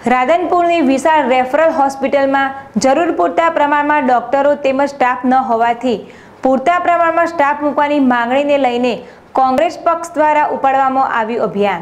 રાધનપુરની વિશાળ રેફરલ હોસ્પિટલમાં જરૂર પૂરતા પ્રમાણમાં ડોક્ટરો તેમજ સ્ટાફ ન હોવાથી પૂરતા પ્રમાણમાં સ્ટાફ મૂકવાની માંગણીને લઈને કોંગ્રેસ પક્ષ દ્વારા ઉપાડવામાં આવ્યું અભિયાન।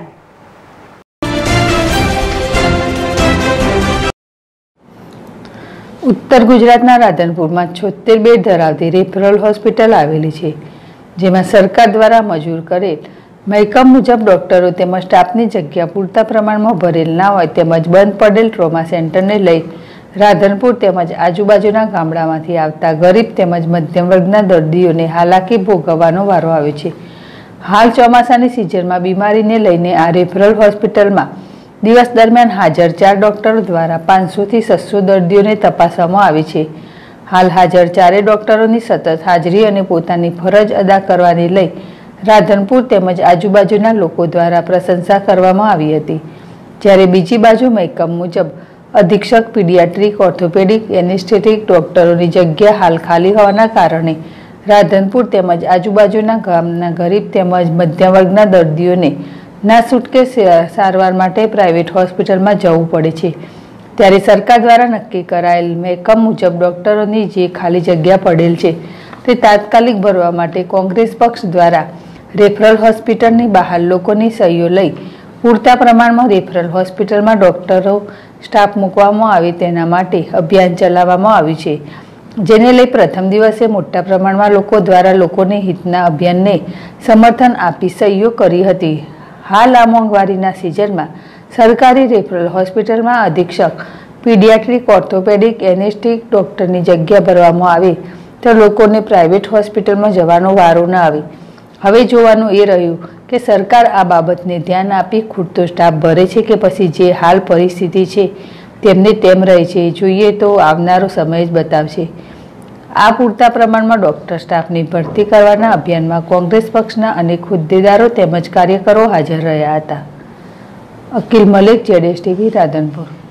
ઉત્તર ગુજરાતના રાધનપુરમાં 76 બેડ ધરાવતી રેફરલ હોસ્પિટલ આવેલી છે, જેમાં સરકાર દ્વારા મંજૂર કરેલ મહેકમ મુજબ ડોક્ટરો તેમજ સ્ટાફની જગ્યા પૂરતા પ્રમાણમાં ભરેલ ના હોય તેમજ બંધ પડેલ ટ્રોમા સેન્ટરને લઈ રાધનપુર તેમજ આજુબાજુના ગામડામાંથી આવતા ગરીબ તેમજ મધ્યમ વર્ગના દર્દીઓને હાલાકી ભોગવવાનો વારો આવ્યો છે। હાલ ચોમાસાની સિઝનમાં બીમારીને લઈને આ રેફરલ હોસ્પિટલમાં દિવસ દરમિયાન હાજર 4 ડોક્ટરો દ્વારા 500 થી 600 દર્દીઓને તપાસવામાં આવી છે। હાલ હાજર 4 ડોક્ટરોની સતત હાજરી અને પોતાની ફરજ અદા કરવાની લઈ રાધનપુર તેમજ આજુબાજુના લોકો દ્વારા પ્રશંસા કરવામાં આવી હતી, જ્યારે બીજી બાજુ મહેકમ મુજબ અધિક્ષક પીડિયાટ્રિક ઓર્થોપેડિક એનેસ્થેટિક ડોક્ટરોની જગ્યા હાલ ખાલી હોવાના કારણે રાધનપુર તેમજ આજુબાજુના ગામના ગરીબ તેમજ મધ્યમ વર્ગના દર્દીઓને ના છૂટકે સારવાર માટે પ્રાઇવેટ હોસ્પિટલમાં જવું પડે છે। ત્યારે સરકાર દ્વારા નક્કી કરાયેલ મહેકમ મુજબ ડોક્ટરોની જે ખાલી જગ્યા પડેલ છે તે તાત્કાલિક ભરવા માટે કોંગ્રેસ પક્ષ દ્વારા રેફરલ હોસ્પિટલની બહાર લોકોની સહીઓ લઈ પૂરતા પ્રમાણમાં રેફરલ હોસ્પિટલમાં ડોક્ટરો સ્ટાફ મૂકવામાં આવે તેના માટે અભિયાન ચલાવવામાં આવ્યું છે, જેને લઈ પ્રથમ દિવસે મોટા પ્રમાણમાં લોકો દ્વારા લોકોને હિતના અભિયાનને સમર્થન આપી સહીઓ કરી હતી। હાલ આ મોંઘવારીના સિઝનમાં સરકારી રેફરલ હોસ્પિટલમાં અધિક્ષક પીડિયાટ્રિક ઓર્થોપેડિક એનેસ્થેટિક ડોક્ટરની જગ્યા ભરવામાં આવે તો લોકોને પ્રાઇવેટ હોસ્પિટલમાં જવાનો વારો ન આવે। હવે જોવાનું એ રહ્યું કે સરકાર આ બાબતને ધ્યાન આપી ખૂટતો સ્ટાફ ભરે છે કે પછી જે હાલ પરિસ્થિતિ છે તેમને તેમ રહે છે, જોઈએ તો આવનારો સમય જ બતાવશે। આ પૂરતા પ્રમાણમાં ડોક્ટર સ્ટાફની ભરતી કરવાના અભિયાનમાં કોંગ્રેસ પક્ષના અનેક હોદ્દેદારો તેમજ કાર્યકરો હાજર રહ્યા હતા। અકિલ મલિક, ZSTV, રાધનપુર।